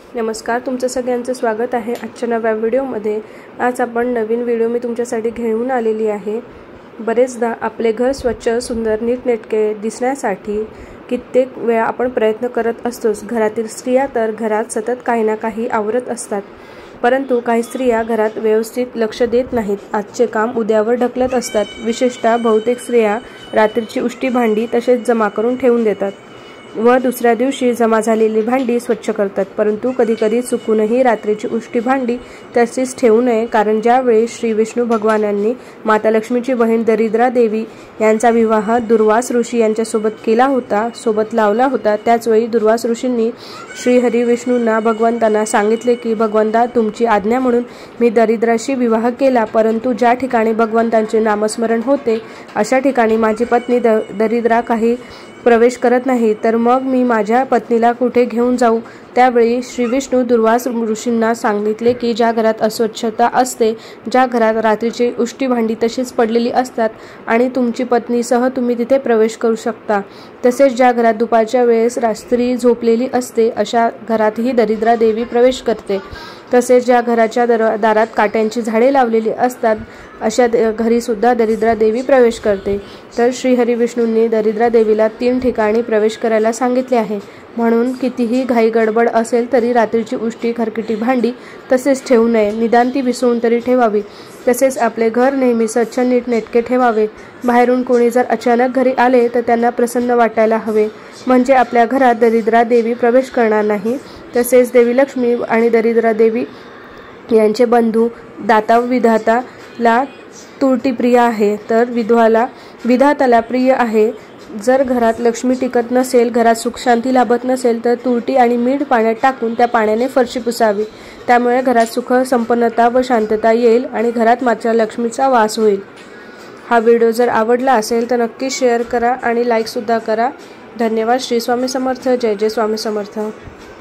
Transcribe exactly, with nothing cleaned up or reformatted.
नमस्कार, तुमचं सगळ्यांचं स्वागत आहे आजच्या नव्या व्हिडिओमध्ये। आज आपण नवीन व्हिडिओ मी तुमच्यासाठी घेऊन आलेली आहे। बरेचदा आपले घर स्वच्छ, सुंदर, नीटनेटके दिसण्यासाठी कित्येक वेळा आपण प्रयत्न करत असतोच। घरातील स्त्रिया तर घरात सतत काही ना काही आवरत असतात, परंतु काही स्त्रिया घरात व्यवस्थित लक्ष देत नाहीत। आजचे काम उद्यावर ढकलत असतात। विशेषतः बहुतेक स्त्रिया रात्रीची उष्टी भांडी तसेच जमा करून ठेवून देतात व दुसऱ्या दिवशी जमा झालेली भांडी स्वच्छ करतात। परंतु कधीकधी चुकूनही रात्रीची उष्टी भांडी तशीच ठेवू नये, कारण ज्यावेळी श्री विष्णू भगवानांनी माता लक्ष्मीची बहीण दरिद्रा देवी यांचा विवाह दुर्वास ऋषी यांच्यासोबत केला होता सोबत लावला होता, त्याचवेळी दुर्वास ऋषींनी श्री हरी विष्णूंना भगवंतांना सांगितले की भगवंता, तुमची आज्ञा म्हणून मी दरिद्राशी विवाह केला, परंतु ज्या ठिकाणी भगवंतांचे नामस्मरण होते अशा ठिकाणी माझी पत्नी द दरिद्रा काही प्रवेश करत नाही, तर मग मी माझ्या पत्नीला कुठे घेऊन जाऊ। त्यावेळी श्री विष्णू दुर्वास ऋषींना सांगितले की ज्या घरात अस्वच्छता असते, ज्या घरात रात्रीची उष्टी भांडी तशीच पडलेली असतात आणि तुमची पत्नीसह तुम्ही तिथे प्रवेश करू शकता, तसेच ज्या घरात दुपारच्या वेळेस रात्री झोपलेली असते अशा घरातही दरिद्रा देवी प्रवेश करते। तसेच ज्या घराच्या दर दारात काट्यांची झाडे लावलेली असतात अशा घरी सुद्धा दरिद्रा देवी प्रवेश करते। तर श्री हरी विष्णूंनी दरिद्रा देवीला तीन ठिकाणी प्रवेश करायला सांगितले आहे, म्हणून कितीही घाई गडबड असेल तरी रात्रीची उष्टी खरकटी भांडी तसेच ठेवू नये, निदान ती विसळून तरी ठेवावी। तसेच आपले घर नेहमी स्वच्छ नीटनेटके ठेवावे। बाहेरून कोणी जर अचानक घरी आले तर त्यांना प्रसन्न वाटायला हवे, म्हणजे आपल्या घरात दरिद्रा देवी प्रवेश करणार नाही। तसेच देवी लक्ष्मी आणि दरिद्रा देवी यांचे बंधू दाता विधाताला तुरटी प्रिय आहे, तर विधवाला विधाताला प्रिय आहे। जर घरात लक्ष्मी टिकत नसेल, घरात सुख शांती लाभत नसेल, तर तुरटी आणि मीठ पाण्यात टाकून त्या पाण्याने फरशी पुसावी। त्यामुळे घरात सुख, संपन्नता व शांतता येईल आणि घरात मात्र लक्ष्मीचा वास होईल। हा व्हिडिओ जर आवडला असेल तर नक्की शेअर करा आणि लाईक सुद्धा करा। धन्यवाद। श्री स्वामी समर्थ। जय जय स्वामी समर्थ।